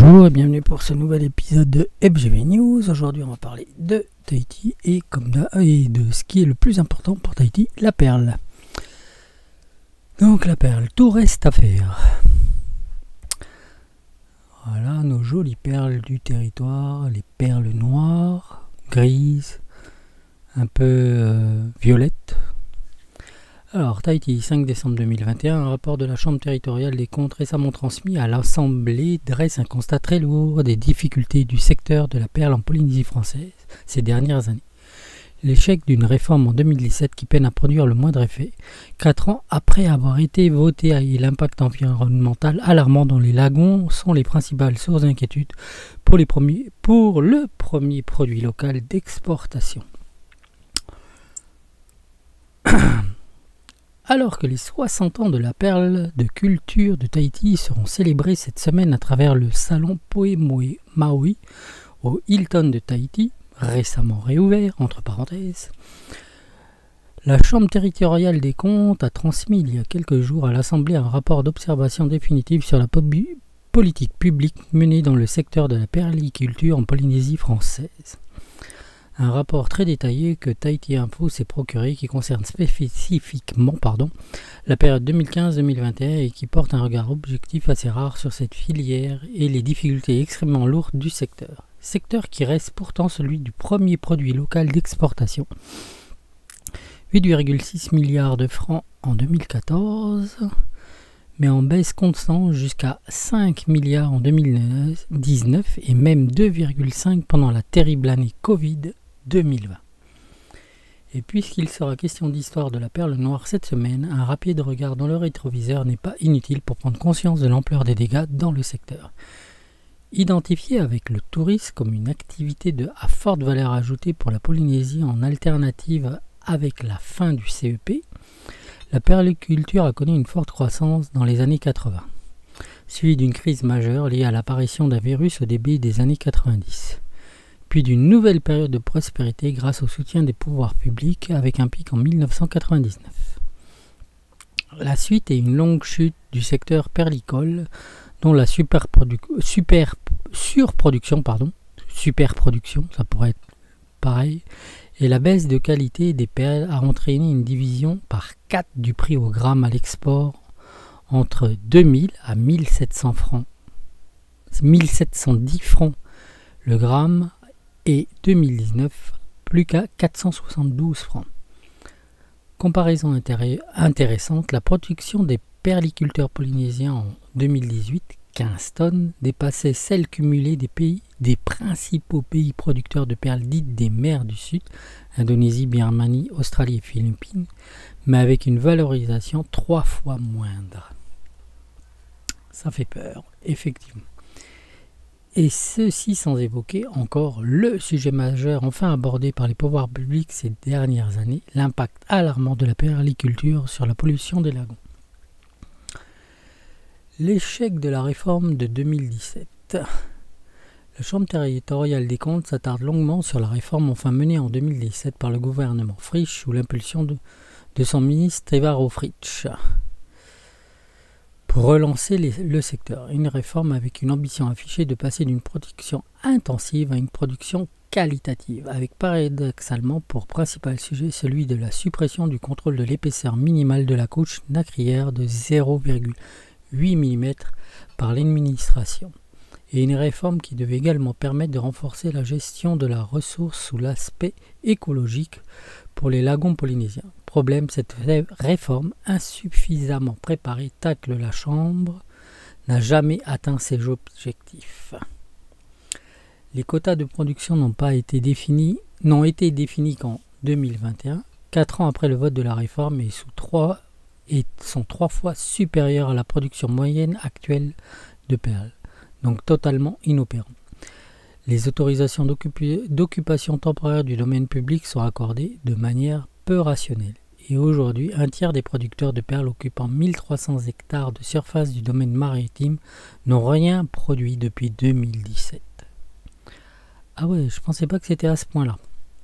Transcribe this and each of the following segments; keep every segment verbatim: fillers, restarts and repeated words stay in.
Bonjour et bienvenue pour ce nouvel épisode de F G V News. Aujourd'hui on va parler de Tahiti et, comme de, et de ce qui est le plus important pour Tahiti, la perle. Donc la perle, tout reste à faire. Voilà nos jolies perles du territoire, les perles noires, grises, un peu euh, violettes. Alors, Tahiti, cinq décembre deux mille vingt et un, un rapport de la Chambre territoriale des comptes récemment transmis à l'Assemblée dresse un constat très lourd des difficultés du secteur de la perle en Polynésie française ces dernières années. L'échec d'une réforme en deux mille dix-sept qui peine à produire le moindre effet, quatre ans après avoir été voté et l'impact environnemental alarmant dans les lagons sont les principales sources d'inquiétude pour, les premiers, pour le premier produit local d'exportation. Alors que les soixante ans de la perle de culture de Tahiti seront célébrés cette semaine à travers le salon Poe Moe Maui au Hilton de Tahiti, récemment réouvert, entre parenthèses, la Chambre territoriale des comptes a transmis il y a quelques jours à l'Assemblée un rapport d'observation définitive sur la politique publique menée dans le secteur de la perliculture en Polynésie française. Un rapport très détaillé que Tahiti Info s'est procuré qui concerne spécifiquement pardon, la période deux mille quinze deux mille vingt et un et qui porte un regard objectif assez rare sur cette filière et les difficultés extrêmement lourdes du secteur. Secteur qui reste pourtant celui du premier produit local d'exportation. huit virgule six milliards de francs en deux mille quatorze, mais en baisse constante jusqu'à cinq milliards en deux mille dix-neuf et même deux virgule cinq pendant la terrible année Covid deux mille vingt. Et puisqu'il sera question d'histoire de la perle noire cette semaine, un rapide regard dans le rétroviseur n'est pas inutile pour prendre conscience de l'ampleur des dégâts dans le secteur. Identifié avec le tourisme comme une activité de, à forte valeur ajoutée pour la Polynésie en alternative avec la fin du C E P, la perliculture a connu une forte croissance dans les années quatre-vingts, suivie d'une crise majeure liée à l'apparition d'un virus au début des années quatre-vingt-dix, puis d'une nouvelle période de prospérité grâce au soutien des pouvoirs publics avec un pic en mille neuf cent quatre-vingt-dix-neuf. La suite est une longue chute du secteur perlicole dont la superprodu- super, surproduction, pardon, superproduction, ça pourrait être pareil, et la baisse de qualité des perles a entraîné une division par quatre du prix au gramme à l'export entre deux mille à mille sept cents francs, mille sept cent dix francs le gramme et deux mille dix-neuf plus qu'à quatre cent soixante-douze francs. Comparaison intér- intéressante, la production des perliculteurs polynésiens en deux mille dix-huit, quinze tonnes, dépassait celle cumulée des pays des principaux pays producteurs de perles dites des mers du Sud, Indonésie, Birmanie, Australie et Philippines, mais avec une valorisation trois fois moindre. Ça fait peur, effectivement. Et ceci sans évoquer encore le sujet majeur enfin abordé par les pouvoirs publics ces dernières années, l'impact alarmant de la perliculture sur la pollution des lagons. L'échec de la réforme de deux mille dix-sept. La Chambre territoriale des comptes s'attarde longuement sur la réforme enfin menée en deux mille dix-sept par le gouvernement Fritsch sous l'impulsion de, de son ministre Evaro Fritsch pour relancer les, le secteur. Une réforme avec une ambition affichée de passer d'une production intensive à une production qualitative, avec paradoxalement pour principal sujet celui de la suppression du contrôle de l'épaisseur minimale de la couche nacryère de zéro virgule huit millimètres par l'administration, et une réforme qui devait également permettre de renforcer la gestion de la ressource sous l'aspect écologique pour les lagons polynésiens. Problème, cette réforme insuffisamment préparée tacle la Chambre n'a jamais atteint ses objectifs. Les quotas de production n'ont pas été définis, n'ont été définis qu'en deux mille vingt et un, quatre ans après le vote de la réforme et sous trois et sont trois fois supérieurs à la production moyenne actuelle de perles, donc totalement inopérants. Les autorisations d'occup- d'occupation temporaire du domaine public sont accordées de manière peu rationnelle. Et aujourd'hui, un tiers des producteurs de perles occupant mille trois cents hectares de surface du domaine maritime n'ont rien produit depuis deux mille dix-sept. Ah ouais, je pensais pas que c'était à ce point-là.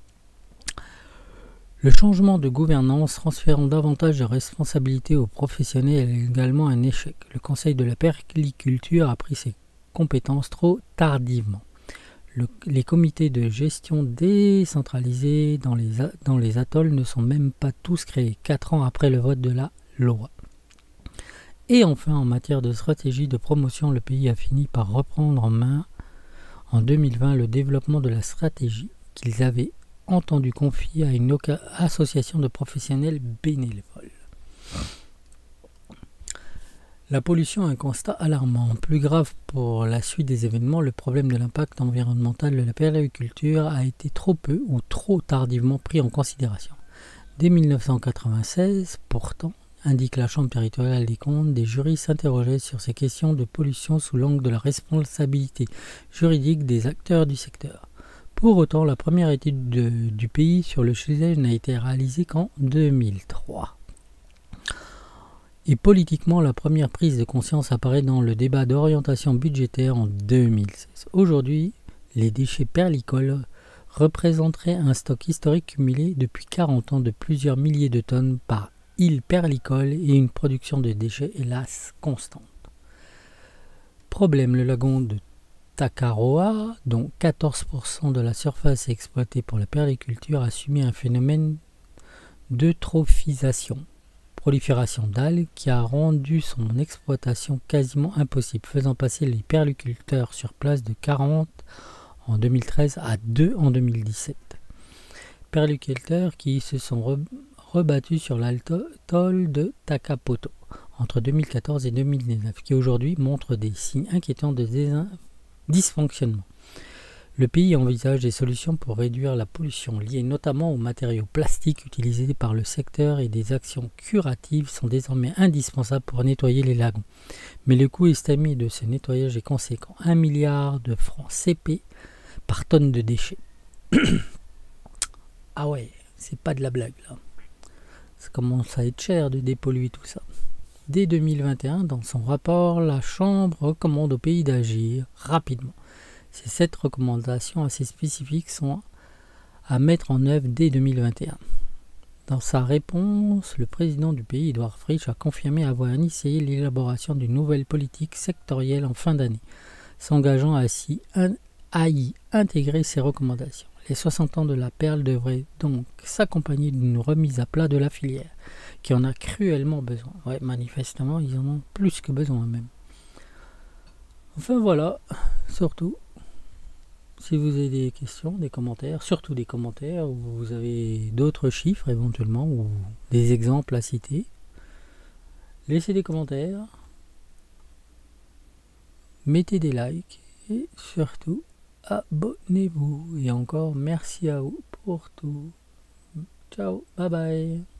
Le changement de gouvernance transférant davantage de responsabilités aux professionnels est également un échec. Le Conseil de la perliculture a pris ses compétences trop tardivement. Le, les comités de gestion décentralisés dans les, dans les atolls ne sont même pas tous créés, quatre ans après le vote de la loi. Et enfin, en matière de stratégie de promotion, le pays a fini par reprendre en main en deux mille vingt le développement de la stratégie qu'ils avaient entendu confier à une association de professionnels bénévoles. La pollution est un constat alarmant. Plus grave pour la suite des événements, le problème de l'impact environnemental de la permaculture a été trop peu ou trop tardivement pris en considération. Dès mille neuf cent quatre-vingt-seize, pourtant, indique la Chambre territoriale des comptes, des jurys s'interrogeaient sur ces questions de pollution sous l'angle de la responsabilité juridique des acteurs du secteur. Pour autant, la première étude de, du pays sur le sujet n'a été réalisée qu'en deux mille trois. Et politiquement, la première prise de conscience apparaît dans le débat d'orientation budgétaire en deux mille seize. Aujourd'hui, les déchets perlicoles représenteraient un stock historique cumulé depuis quarante ans de plusieurs milliers de tonnes par île perlicole et une production de déchets hélas constante. Problème, le lagon de Takaroa, dont quatorze pour cent de la surface est exploitée pour la perliculture, a subi un phénomène d'eutrophisation, prolifération d'algues, qui a rendu son exploitation quasiment impossible, faisant passer les perliculteurs sur place de quarante en deux mille treize à deux en deux mille dix-sept. Perliculteurs qui se sont re rebattus sur l'atoll de Takapoto entre deux mille quatorze et deux mille dix-neuf, qui aujourd'hui montre des signes inquiétants de dysfonctionnement. Le pays envisage des solutions pour réduire la pollution liée notamment aux matériaux plastiques utilisés par le secteur, et des actions curatives sont désormais indispensables pour nettoyer les lagons. Mais le coût estimé de ce nettoyage est conséquent, un milliard de francs C P par tonne de déchets. Ah ouais, c'est pas de la blague là. Ça commence à être cher de dépolluer tout ça. Dès deux mille vingt et un, dans son rapport, la Chambre recommande au pays d'agir rapidement. Ces sept recommandations assez spécifiques sont à mettre en œuvre dès deux mille vingt et un. Dans sa réponse, le président du pays, Édouard Fritch, a confirmé avoir initié l'élaboration d'une nouvelle politique sectorielle en fin d'année, s'engageant à, à y intégrer ces recommandations. Les soixante ans de la perle devraient donc s'accompagner d'une remise à plat de la filière, qui en a cruellement besoin. Ouais, manifestement, ils en ont plus que besoin même. Enfin voilà, surtout, si vous avez des questions, des commentaires, surtout des commentaires, ou vous avez d'autres chiffres éventuellement, ou des exemples à citer, laissez des commentaires, mettez des likes, et surtout, abonnez-vous. Et encore, merci à vous pour tout. Ciao, bye bye.